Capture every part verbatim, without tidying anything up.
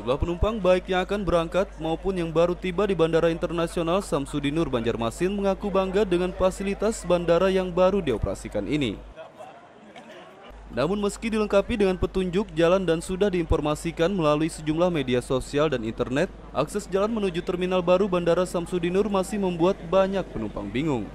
Sejumlah penumpang baik yang akan berangkat maupun yang baru tiba di Bandara Internasional Samsudinur Banjarmasin mengaku bangga dengan fasilitas bandara yang baru dioperasikan ini. Namun meski dilengkapi dengan petunjuk jalan dan sudah diinformasikan melalui sejumlah media sosial dan internet, akses jalan menuju terminal baru Bandara Samsudinur masih membuat banyak penumpang bingung.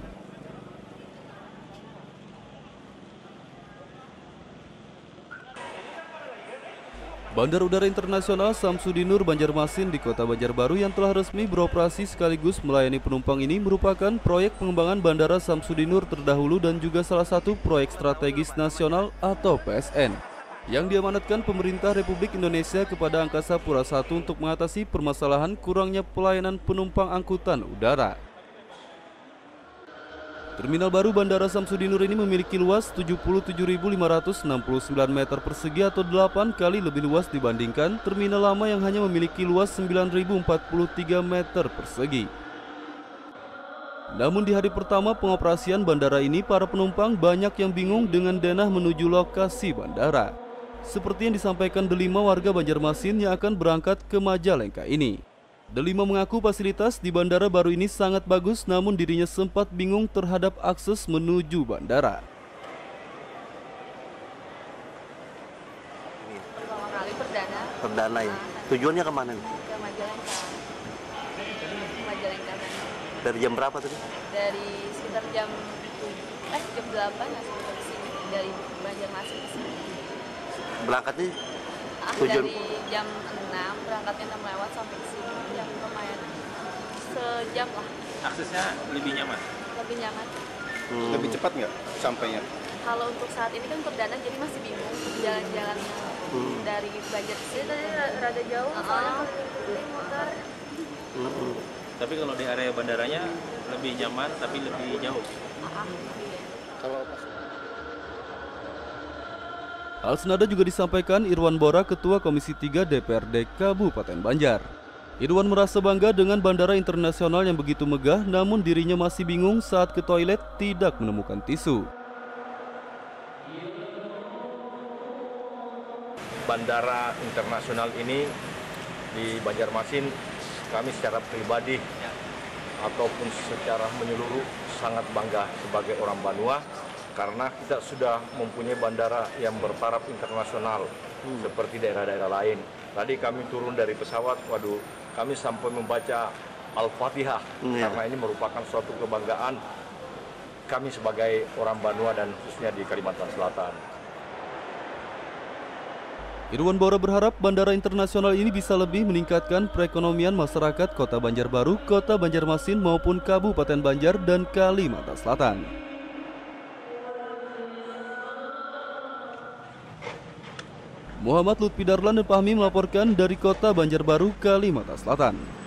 Bandar Udara Internasional Samsudinur Banjarmasin di Kota Banjarbaru yang telah resmi beroperasi sekaligus melayani penumpang ini merupakan proyek pengembangan Bandara Samsudinur terdahulu dan juga salah satu proyek strategis nasional atau P S N yang diamanatkan pemerintah Republik Indonesia kepada Angkasa Pura satu untuk mengatasi permasalahan kurangnya pelayanan penumpang angkutan udara. Terminal baru Bandara Samsudinur ini memiliki luas tujuh puluh tujuh ribu lima ratus enam puluh sembilan meter persegi atau delapan kali lebih luas dibandingkan terminal lama yang hanya memiliki luas sembilan ribu empat puluh tiga meter persegi. Namun di hari pertama pengoperasian bandara ini, para penumpang banyak yang bingung dengan denah menuju lokasi bandara. Seperti yang disampaikan Delima, warga Banjarmasin yang akan berangkat ke Majalengka ini. Delima mengaku fasilitas di bandara baru ini sangat bagus, namun dirinya sempat bingung terhadap akses menuju bandara. Pertama kali perdana. Perdana ya. Tujuannya kemana nih? Ke Majalengka. Majalengka. Dari jam berapa tadi? Dari sekitar jam eh jam delapan lah sampai sini, dari Banjarmasin ke sini. Berangkatnya Ah, tujuan dari jam enam, berangkatnya enam lewat sampai ke sini. Yang lumayan sejam lah. Aksesnya lebih nyaman? Lebih nyaman. hmm. Lebih cepat nggak sampainya? Kalau untuk saat ini kan perdana, jadi masih bingung jalan-jalan Hmm. dari Banjar ke sini tadi rada jauh, soalnya kalau motor. Hmm. Tapi kalau di area bandaranya lebih nyaman tapi lebih jauh. Ah, iya. Kalau Hal senada juga disampaikan Irwan Bora, Ketua Komisi tiga D P R D Kabupaten Banjar. Irwan merasa bangga dengan bandara internasional yang begitu megah, namun dirinya masih bingung saat ke toilet tidak menemukan tisu. Bandara internasional ini di Banjarmasin, kami secara pribadi ataupun secara menyeluruh sangat bangga sebagai orang Banua karena kita sudah mempunyai bandara yang bertaraf internasional hmm. seperti daerah-daerah lain. Tadi kami turun dari pesawat, waduh, kami sampai membaca Al-Fatihah hmm, karena ya. Ini merupakan suatu kebanggaan kami sebagai orang Banua dan khususnya di Kalimantan Selatan. Irwan Bora berharap bandara internasional ini bisa lebih meningkatkan perekonomian masyarakat Kota Banjarbaru, Kota Banjarmasin maupun Kabupaten Banjar dan Kalimantan Selatan. Muhammad Lutfi Darlan dan Fahmi melaporkan dari Kota Banjarbaru, Kalimantan Selatan.